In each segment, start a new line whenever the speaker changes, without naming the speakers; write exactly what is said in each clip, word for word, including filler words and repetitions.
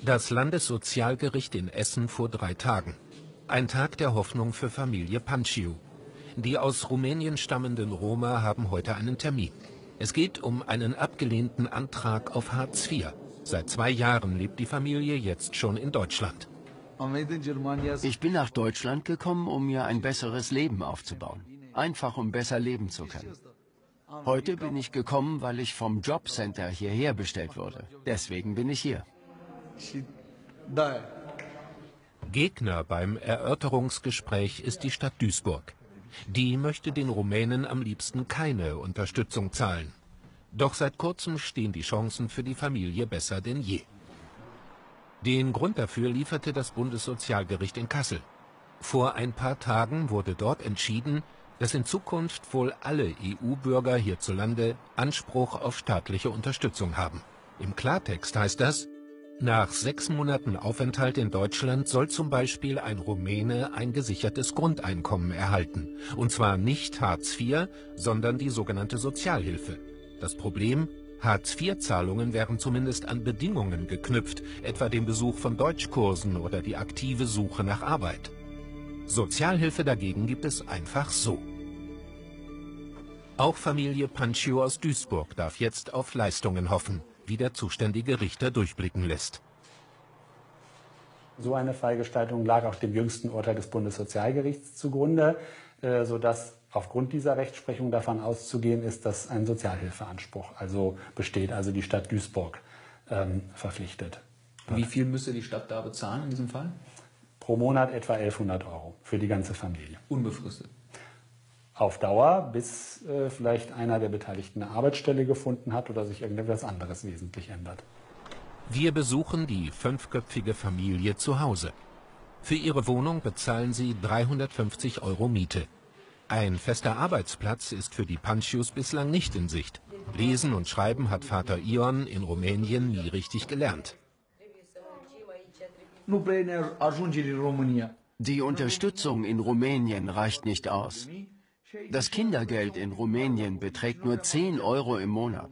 Das Landessozialgericht in Essen vor drei Tagen. Ein Tag der Hoffnung für Familie Panciu. Die aus Rumänien stammenden Roma haben heute einen Termin. Es geht um einen abgelehnten Antrag auf Hartz vier. Seit zwei Jahren lebt die Familie jetzt schon in Deutschland.
Ich bin nach Deutschland gekommen, um mir ein besseres Leben aufzubauen. Einfach um besser leben zu können. Heute bin ich gekommen, weil ich vom Jobcenter hierher bestellt wurde. Deswegen bin ich hier.
Gegner beim Erörterungsgespräch ist die Stadt Duisburg. Die möchte den Rumänen am liebsten keine Unterstützung zahlen. Doch seit kurzem stehen die Chancen für die Familie besser denn je. Den Grund dafür lieferte das Bundessozialgericht in Kassel. Vor ein paar Tagen wurde dort entschieden, dass in Zukunft wohl alle E U-Bürger hierzulande Anspruch auf staatliche Unterstützung haben. Im Klartext heißt das: Nach sechs Monaten Aufenthalt in Deutschland soll zum Beispiel ein Rumäne ein gesichertes Grundeinkommen erhalten. Und zwar nicht Hartz vier, sondern die sogenannte Sozialhilfe. Das Problem: Hartz vier Zahlungen wären zumindest an Bedingungen geknüpft, etwa den Besuch von Deutschkursen oder die aktive Suche nach Arbeit. Sozialhilfe dagegen gibt es einfach so. Auch Familie Panciu aus Duisburg darf jetzt auf Leistungen hoffen, wie der zuständige Richter durchblicken lässt.
So eine Fallgestaltung lag auch dem jüngsten Urteil des Bundessozialgerichts zugrunde, äh, sodass aufgrund dieser Rechtsprechung davon auszugehen ist, dass ein Sozialhilfeanspruch also besteht, also die Stadt Duisburg ähm, verpflichtet.
Wie viel müsste die Stadt da bezahlen in diesem Fall?
Pro Monat etwa elfhundert Euro für die ganze Familie.
Unbefristet?
Auf Dauer, bis äh, vielleicht einer der Beteiligten eine Arbeitsstelle gefunden hat oder sich irgendetwas anderes wesentlich ändert.
Wir besuchen die fünfköpfige Familie zu Hause. Für ihre Wohnung bezahlen sie dreihundertfünfzig Euro Miete. Ein fester Arbeitsplatz ist für die Pancius bislang nicht in Sicht. Lesen und Schreiben hat Vater Ion in Rumänien nie richtig gelernt.
Die Unterstützung in Rumänien reicht nicht aus. Das Kindergeld in Rumänien beträgt nur zehn Euro im Monat.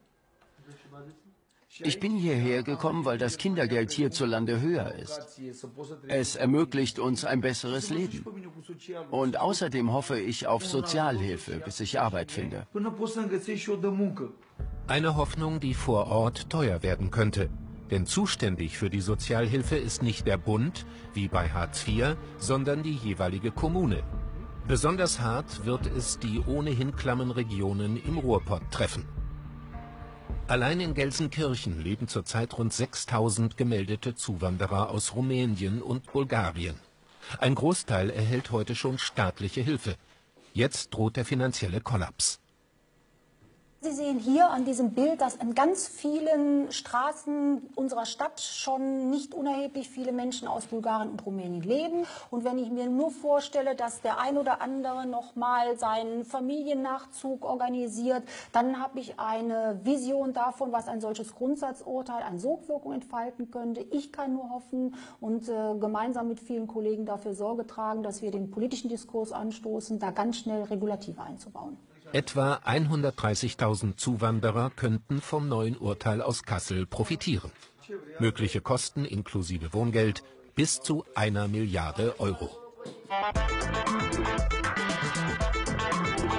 Ich bin hierher gekommen, weil das Kindergeld hierzulande höher ist. Es ermöglicht uns ein besseres Leben. Und außerdem hoffe ich auf Sozialhilfe, bis ich Arbeit finde.
Eine Hoffnung, die vor Ort teuer werden könnte. Denn zuständig für die Sozialhilfe ist nicht der Bund, wie bei Hartz vier, sondern die jeweilige Kommune. Besonders hart wird es die ohnehin klammen Regionen im Ruhrpott treffen. Allein in Gelsenkirchen leben zurzeit rund sechstausend gemeldete Zuwanderer aus Rumänien und Bulgarien. Ein Großteil erhält heute schon staatliche Hilfe. Jetzt droht der finanzielle Kollaps.
Sie sehen hier an diesem Bild, dass in ganz vielen Straßen unserer Stadt schon nicht unerheblich viele Menschen aus Bulgarien und Rumänien leben. Und wenn ich mir nur vorstelle, dass der ein oder andere noch mal seinen Familiennachzug organisiert, dann habe ich eine Vision davon, was ein solches Grundsatzurteil an Sogwirkung entfalten könnte. Ich kann nur hoffen und äh, gemeinsam mit vielen Kollegen dafür Sorge tragen, dass wir den politischen Diskurs anstoßen, da ganz schnell Regulative einzubauen.
Etwa hundertdreißigtausend Zuwanderer könnten vom neuen Urteil aus Kassel profitieren. Mögliche Kosten inklusive Wohngeld bis zu einer Milliarde Euro.